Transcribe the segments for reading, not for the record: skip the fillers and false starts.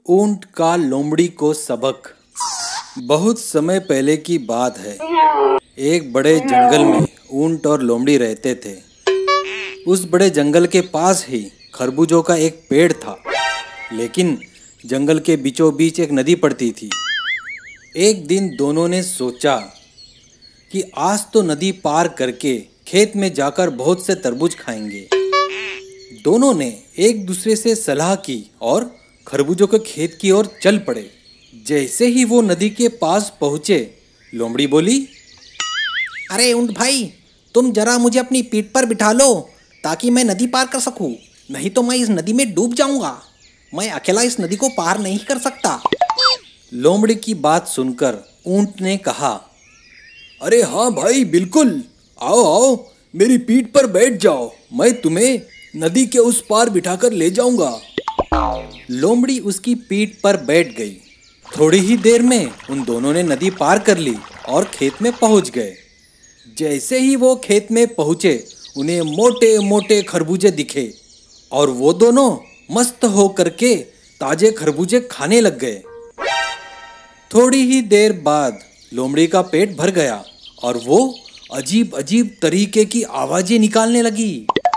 ऊंट का लोमड़ी को सबक। बहुत समय पहले की बात है। एक बड़े जंगल में ऊंट और लोमड़ी रहते थे। उस बड़े जंगल के पास ही खरबूजों का एक पेड़ था, लेकिन जंगल के बीचों बीच एक नदी पड़ती थी। एक दिन दोनों ने सोचा कि आज तो नदी पार करके खेत में जाकर बहुत से तरबूज खाएंगे। दोनों ने एक दूसरे से सलाह की और खरबूजों के खेत की ओर चल पड़े। जैसे ही वो नदी के पास पहुंचे, लोमड़ी बोली, अरे ऊंट भाई, तुम जरा मुझे अपनी पीठ पर बिठा लो ताकि मैं नदी पार कर सकूं। नहीं तो मैं इस नदी में डूब जाऊंगा। मैं अकेला इस नदी को पार नहीं कर सकता। लोमड़ी की बात सुनकर ऊंट ने कहा, अरे हाँ भाई, बिल्कुल, आओ आओ, मेरी पीठ पर बैठ जाओ, मैं तुम्हें नदी के उस पार बिठाकर ले जाऊंगा। लोमड़ी उसकी पीठ पर बैठ गई। थोड़ी ही देर में उन दोनों ने नदी पार कर ली और खेत में पहुंच गए। जैसे ही वो खेत में पहुंचे, उन्हें मोटे मोटे खरबूजे दिखे और वो दोनों मस्त हो करके ताजे खरबूजे खाने लग गए। थोड़ी ही देर बाद लोमड़ी का पेट भर गया और वो अजीब अजीब तरीके की आवाजें निकालने लगी।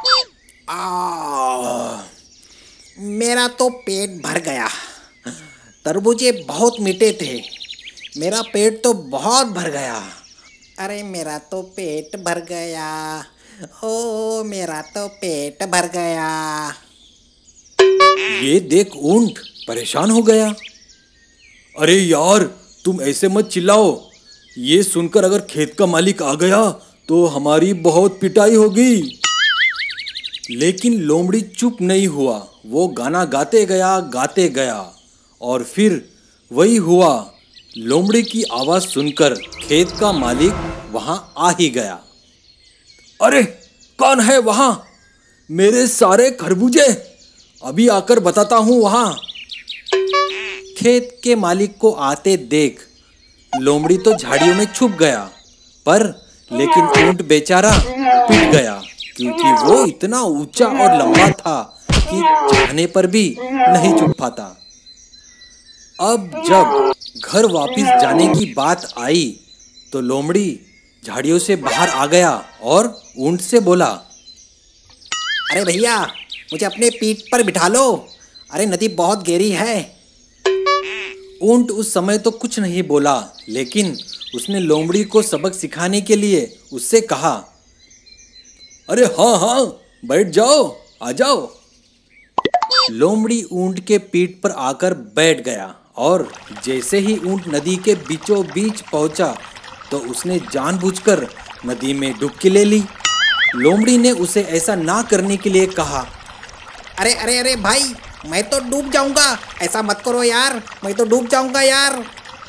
मेरा तो पेट भर गया। तरबूजे बहुत मीठे थे। मेरा पेट तो बहुत भर गया। अरे मेरा तो पेट भर गया। ओ मेरा तो पेट भर गया। ये देख ऊंट परेशान हो गया। अरे यार, तुम ऐसे मत चिल्लाओ। ये सुनकर अगर खेत का मालिक आ गया तो हमारी बहुत पिटाई होगी। लेकिन लोमड़ी चुप नहीं हुआ। वो गाना गाते गया और फिर वही हुआ। लोमड़ी की आवाज सुनकर खेत का मालिक वहां आ ही गया। अरे कौन है वहां? मेरे सारे खरबूजे अभी आकर बताता हूं वहां। खेत के मालिक को आते देख लोमड़ी तो झाड़ियों में छुप गया, पर लेकिन ऊंट बेचारा पिट गया, क्योंकि वो इतना ऊंचा और लंबा था कि चाहने पर भी नहीं छुप पाता। अब जब घर वापस जाने की बात आई तो लोमड़ी झाड़ियों से बाहर आ गया और ऊंट से बोला, अरे भैया, मुझे अपने पीठ पर बिठा लो। अरे नदी बहुत गहरी है। ऊंट उस समय तो कुछ नहीं बोला, लेकिन उसने लोमड़ी को सबक सिखाने के लिए उससे कहा, अरे हाँ हाँ, बैठ जाओ, आ जाओ। लोमड़ी ऊंट के पीठ पर आकर बैठ गया और जैसे ही ऊंट नदी के बीचों बीच पहुंचा तो उसने जानबूझकर नदी में डुबकी ले ली। लोमड़ी ने उसे ऐसा ना करने के लिए कहा, अरे अरे अरे भाई, मैं तो डूब जाऊंगा। ऐसा मत करो यार, मैं तो डूब जाऊंगा यार।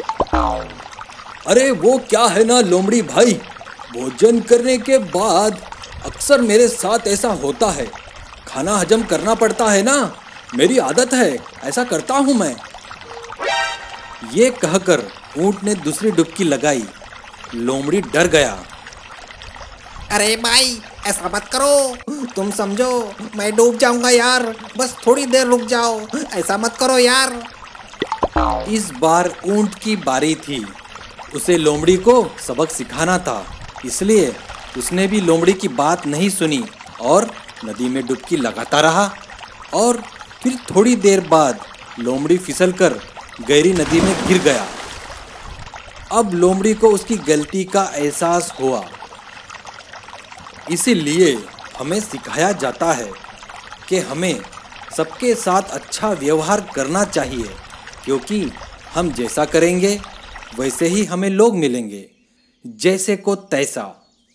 अरे वो क्या है ना लोमड़ी भाई, भोजन करने के बाद अक्सर मेरे साथ ऐसा होता है। खाना हजम करना पड़ता है ना, मेरी आदत है, ऐसा करता हूं मैं। ये कहकर ऊंट ने दूसरी डुबकी लगाई। लोमड़ी डर गया। अरे भाई, ऐसा मत करो, तुम समझो मैं डूब जाऊंगा यार। बस थोड़ी देर रुक जाओ, ऐसा मत करो यार। इस बार ऊंट की बारी थी। उसे लोमड़ी को सबक सिखाना था, इसलिए उसने भी लोमड़ी की बात नहीं सुनी और नदी में डुबकी लगाता रहा। और फिर थोड़ी देर बाद लोमड़ी फिसलकर गहरी नदी में गिर गया। अब लोमड़ी को उसकी गलती का एहसास हुआ। इसीलिए हमें सिखाया जाता है कि हमें सबके साथ अच्छा व्यवहार करना चाहिए, क्योंकि हम जैसा करेंगे वैसे ही हमें लोग मिलेंगे, जैसे को तैसा।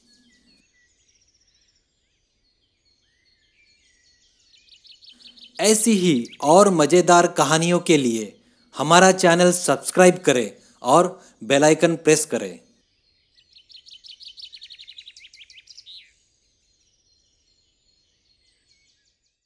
ऐसी ही और मज़ेदार कहानियों के लिए हमारा चैनल सब्सक्राइब करें और बेल आइकन प्रेस करें।